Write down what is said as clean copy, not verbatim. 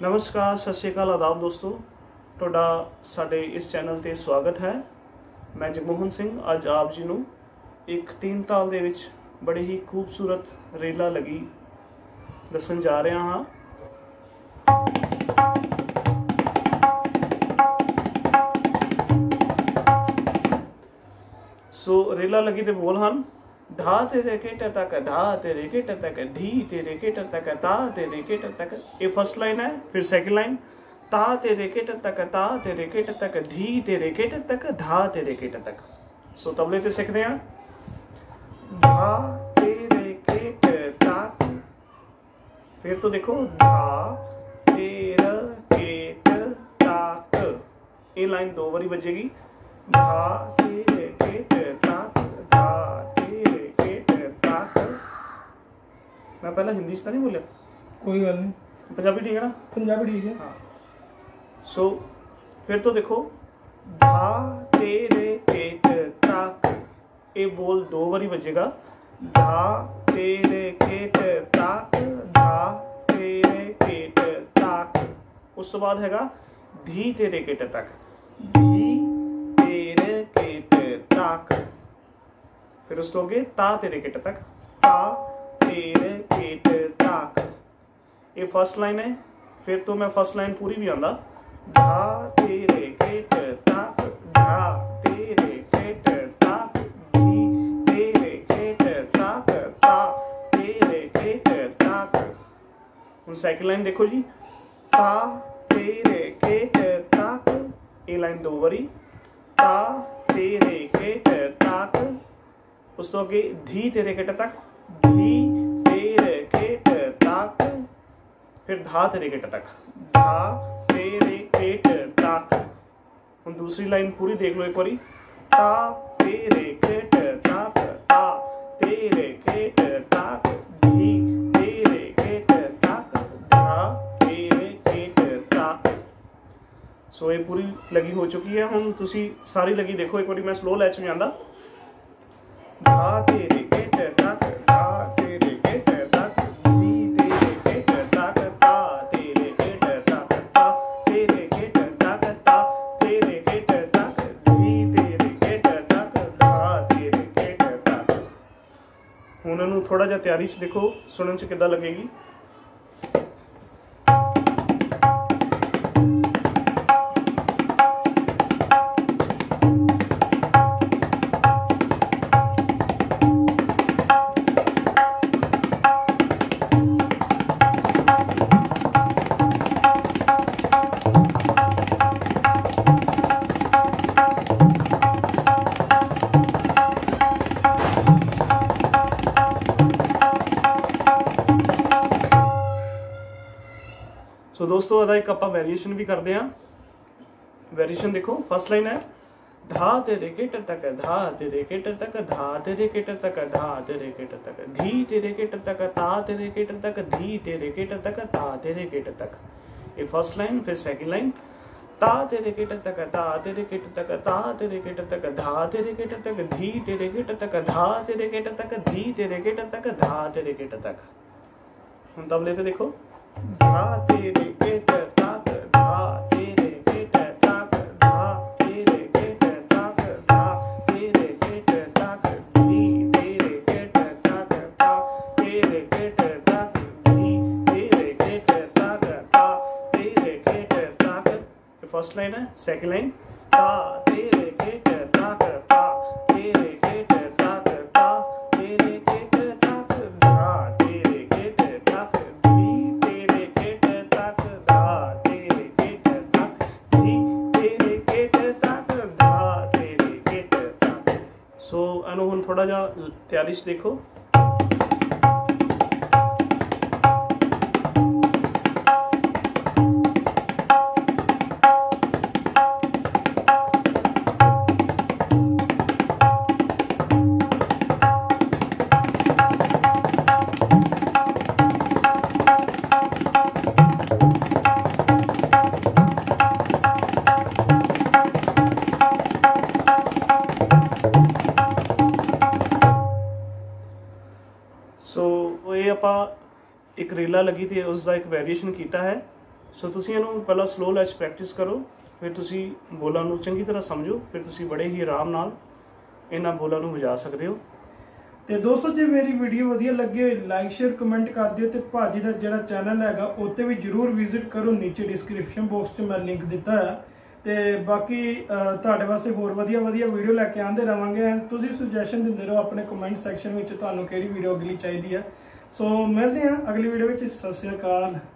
नमस्कार, सत श्री अकाल, आदाब दोस्तों, ਤੁਹਾਡਾ ਸਾਡੇ इस चैनल ਤੇ स्वागत है। मैं जगमोहन सिंह ਅੱਜ ਆਪ ਜੀ ਨੂੰ ਇੱਕ तीन ताल ਦੇ ਵਿੱਚ बड़े ही खूबसूरत रेला लगी ਦੱਸਣ ਜਾ ਰਿਹਾ ਹਾਂ। सो रेला लगी ਦੇ ਬੋਲ ਹਨ धा तेरे केटर तक, धा तेरे केटर तक, धी तेरे केटर तक, ता तेरे केटर तक। ये फर्स्ट लाइन है। फिर सेकंड लाइन ता तेरे केटर तक, ता तेरे केटर तक, धी तेरे केटर तक, धा तेरे केटर तक। सो तबले ते सीखते हैं धा तेरे केटर तक। फिर तो देखो धा तेरे केटर तक। ये लाइन दो बारी बजेगी। धा तेरे केटर तक, धा मैं पहला हिंदी तो नहीं बोलिया, कोई गल नहीं, पंजाबी ठीक है ना? पंजाबी ठीक है। हाँ। सो फिर तो देखो धा तेरे केट तक। ये बोल दो बारी बजेगा। धा तेरे केट तक, धा तेरे केट तक। उस बाद हैगा धी तेरे केट तक, धी तेरे केट तक। फिर उस तो आगे ता तेरे केट तक, ता तेरे केट तक। ये फर्स्ट लाइन है। फिर तो मैं फर्स्ट लाइन पूरी भी आंदा धा तेरे केट तक, धा तेरे केट तक, धी तेरे केट तक, ता तेरे केट तक। हुण सेकंड लाइन देखो जी, ता तेरे केट तक। ये लाइन दो बारी, ता तेरे केट तक। उस तो आगे धी तेरे केट तक, धी तेरे केट तक। फिर धा तेरे केट तक, धा तेरे केट तक। हम दूसरी लाइन पूरी देख लो एक बारी। ता तेरे केट तक, ता तेरे केट तक, धी तेरे केट तक, धा तेरे केट तक। सो ये पूरी लगी हो चुकी है। हम तुसी सारी लगी देखो एक बारी, मैं स्लो लैच में आंदा। धा तेरे केट तक, धा तेरे केट तक, धी तेरे केट तक, ता तेरे केट तक, ता तेरे केट तक, ता तेरे केट तक, धी तेरे केट तक, धा तेरे केट तक। हुण इहनूं थोड़ा जिहा तैयारी च देखो, सुनन च किद्दां लगेगी। सो दोस्तों अदा एक आपां वेरीएशन भी करते हैं। वेरीएशन देखो, फर्स्ट लाइन है धा तेरे केटर तक, धा तेरे केटर तक, धा तेरे केटर तक, धा तेरे केटर तक, धी तेरे केटर तक, ता तेरे केटर तक, धी तेरे केटर तक, ता तेरे केटर तक। ये फर्स्ट लाइन। फिर सेकंड लाइन ता तेरे केटर तक, ता तेरे केटर तक, ता तेरे केटर तक, धा तेरे केटर तक, धी तेरे केटर तक, धा तेरे केटर तक, धी तेरे केटर तक, धा तेरे केटर तक। हम तबले ते देखो धा तेरे केटर तक, धा तेरे केटर तक, धा तेरे केटर तक, धा तेरे केटर तक, धी तेरे केटर तक, ता तेरे केटर तक, धी तेरे केटर तक, ता तेरे केटर तक। फर्स्ट लाइन है। सेकंड लाइन ता तेरे केटर तक, ता तेरे केटर तक, ता तेरे केटर तक, धा तेरे केटर तक, धी तेरे केटर तक, धा तेरे केटर तक, धी तेरे केटर तक, धा तेरे केटर तक। सो इहनूं हुण थोड़ा जिहा तैयारी च देखो। सो ये आपां एक रेला लगी थी उसका एक वेरीएशन किया है। ਸੋ ਤੁਸੀਂ ਇਹਨੂੰ ਪਹਿਲਾਂ ਸਲੋ ਲੈਚ ਪ੍ਰੈਕਟਿਸ ਕਰੋ, ਫਿਰ ਤੁਸੀਂ ਬੋਲਾਂ ਨੂੰ ਚੰਗੀ ਤਰ੍ਹਾਂ ਸਮਝੋ, ਫਿਰ ਤੁਸੀਂ ਬੜੇ ਹੀ ਆਰਾਮ ਨਾਲ ਇਹਨਾਂ ਬੋਲਾਂ ਨੂੰ ਵਜਾ ਸਕਦੇ ਹੋ। ਤੇ ਦੋਸਤੋ ਜੇ ਮੇਰੀ ਵੀਡੀਓ ਵਧੀਆ ਲੱਗੇ ਲਾਈਕ ਸ਼ੇਅਰ ਕਮੈਂਟ ਕਰ ਦਿਓ, ਤੇ ਭਾਜੀ ਦਾ ਜਿਹੜਾ ਚੈਨਲ ਹੈਗਾ ਉੱਤੇ ਵੀ ਜਰੂਰ ਵਿਜ਼ਿਟ ਕਰੋ, ਨੀਚੇ ਡਿਸਕ੍ਰਿਪਸ਼ਨ ਬਾਕਸ 'ਚ ਮੈਂ ਲਿੰਕ ਦਿੱਤਾ ਹੈ। ਤੇ ਬਾਕੀ ਤੁਹਾਡੇ ਵਾਸਤੇ ਹੋਰ ਵਧੀਆ ਵੀਡੀਓ ਲੈ ਕੇ ਆਉਂਦੇ ਰਵਾਂਗੇ। ਤੁਸੀਂ ਸੁਜੈਸ਼ਨ ਦਿੰਦੇ ਰਹੋ ਆਪਣੇ ਕਮੈਂਟ ਸੈਕਸ਼ਨ ਵਿੱਚ ਤੁਹਾਨੂੰ ਕਿਹੜੀ ਵੀਡੀਓ ਅਗਲੀ ਚਾਹੀਦੀ ਹੈ। ਸੋ ਮਿਲਦੇ ਹਾਂ ਅਗਲੀ ਵੀਡੀਓ ਵਿੱਚ। ਸਤਿ ਸ਼੍ਰੀ ਅਕਾਲ।